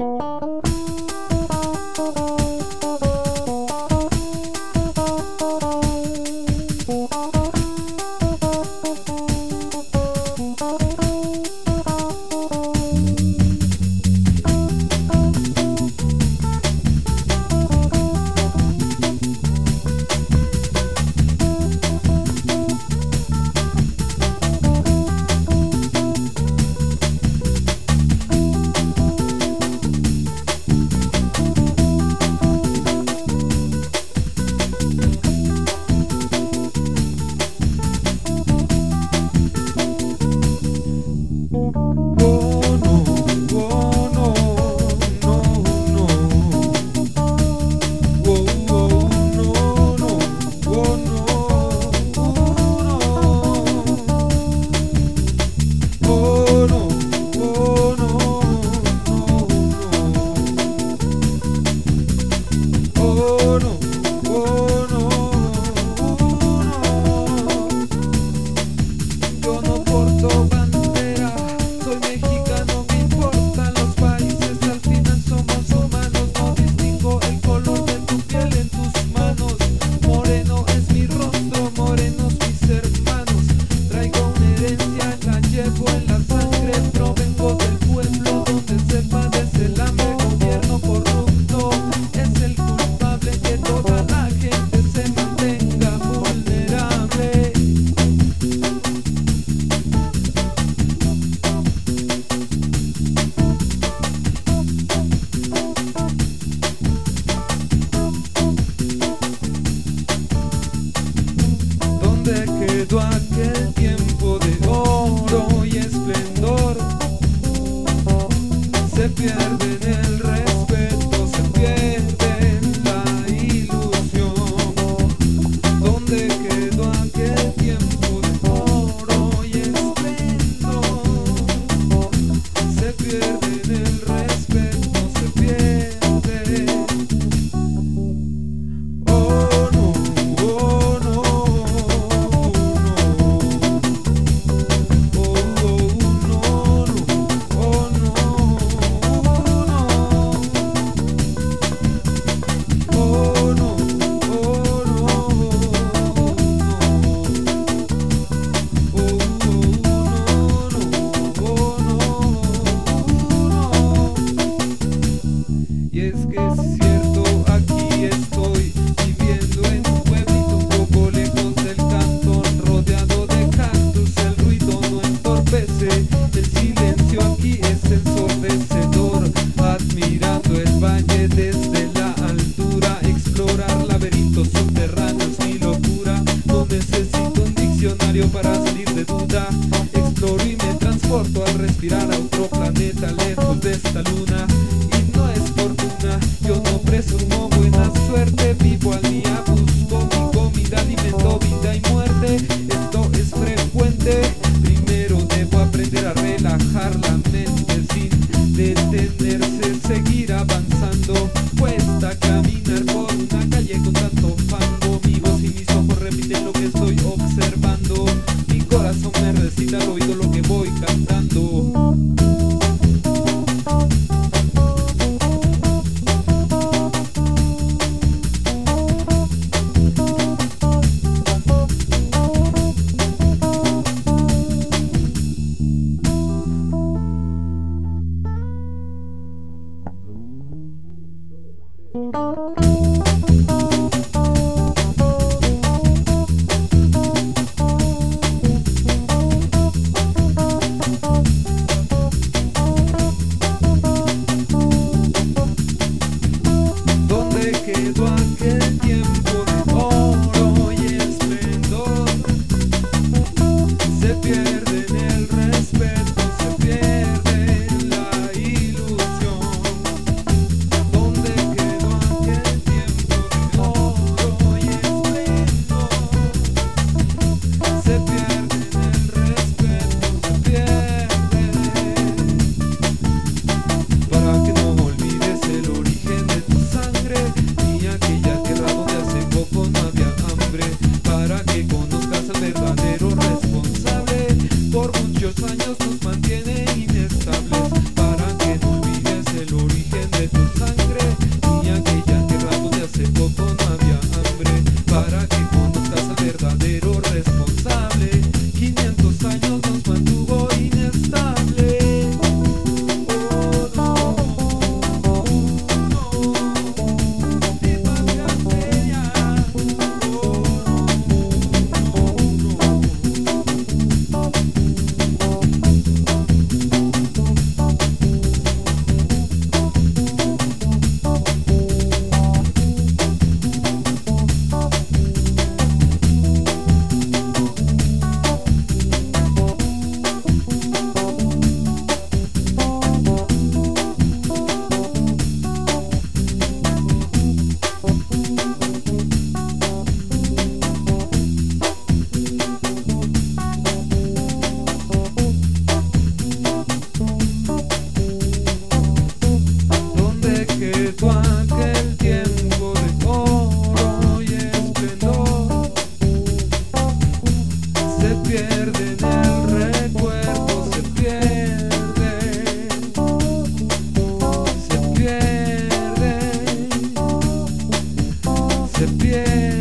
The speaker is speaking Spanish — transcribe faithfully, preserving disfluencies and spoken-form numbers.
Para salir de duda, exploro y me transporto al respirar a otro planeta lejos de esta luna. Y no es fortuna, yo no presumo buena suerte, vivo al día, busco mi comida, alimento, vida y muerte. Esto es frecuente, primero debo aprender a relajar la mente sin detenerse, seguir avanzando. Cuesta caminar por una calle con tanto fango, mi voz y mis ojos repiten lo que estoy observando. Mi corazón me recita al oído lo que voy cantando. Quedó aquel tiempo de oro y esplendor, se pierde en el respeto, se pierde en la ilusión. ¿Dónde quedó aquel tiempo? pierde en el recuerdo, se pierde, se pierde, se pierde.